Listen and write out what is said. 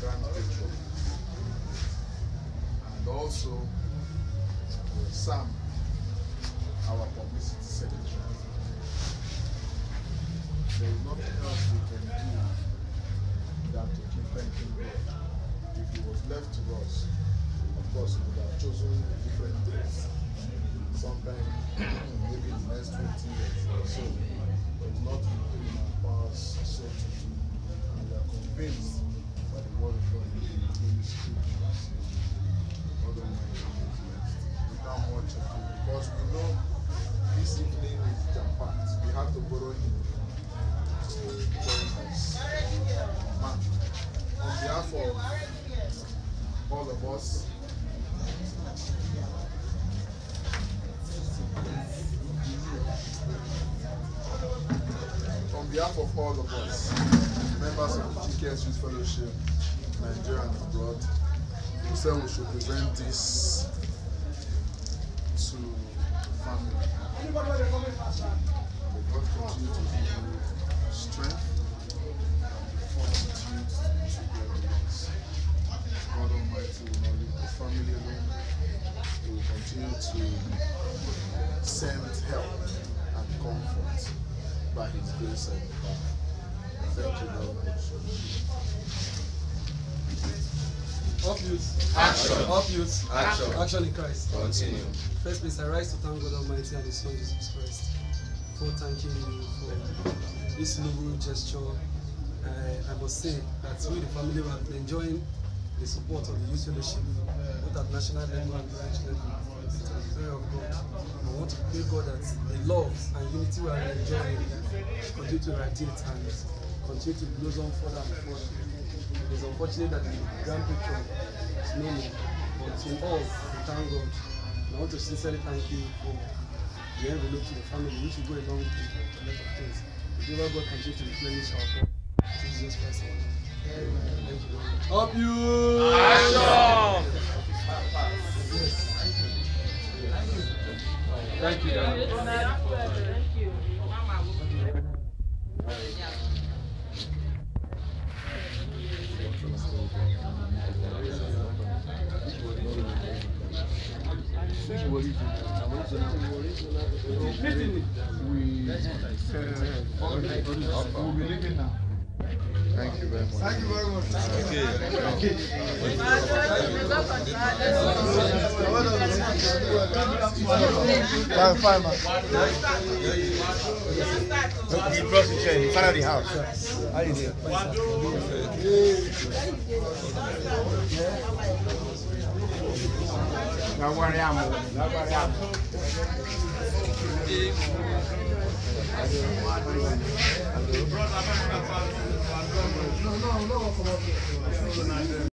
Grand Patron, and also Sam, our publicity secretary. There is nothing else we can do than to keep thanking God. If it was left to us, of course, we would have chosen different things. Sometime, maybe in the next 20 years or so, there is nothing in our powers so to do. And we are convinced by the word of God in the Holy Scriptures. God Almighty is blessed. Without much ado, because we know this evening is jam-packed. We have to borrow him to join us. Man, on behalf of all of us, members of the GKS Youth Fellowship, Nigeria and abroad, we said we should present this to family. May God continue to give you strength and fortitude to bear the loss. God Almighty will not leave the family alone. He will continue to send help and comfort by His grace and power. Thank you very much. Up youth. Action. Up youth. Action. Action in Christ. Continue. First place, I rise to thank God Almighty and His Son Jesus Christ for thanking you for this noble gesture. I must say that we, the family, have been enjoying the support of the Youth Fellowship, both at national level and branch level. To the glory of God. I want to pray God that the love and unity we are enjoying continue to radiate and continue to blossom further and further. It is unfortunate that the Grand Patron is no more, but in all, we thank God. And I want to sincerely thank you for the envelope to the family, which will go a long way to a lot of things. If ever God continue to replenish our God, Jesus Christ. Amen. Thank you very much. Up you! Action! Yes. Thank you. Thank you. We'll be leaving now. Thank you very much. Thank you very much. Fine, man. You cross the chair, you find out the house. How you doing? Don't worry, I'm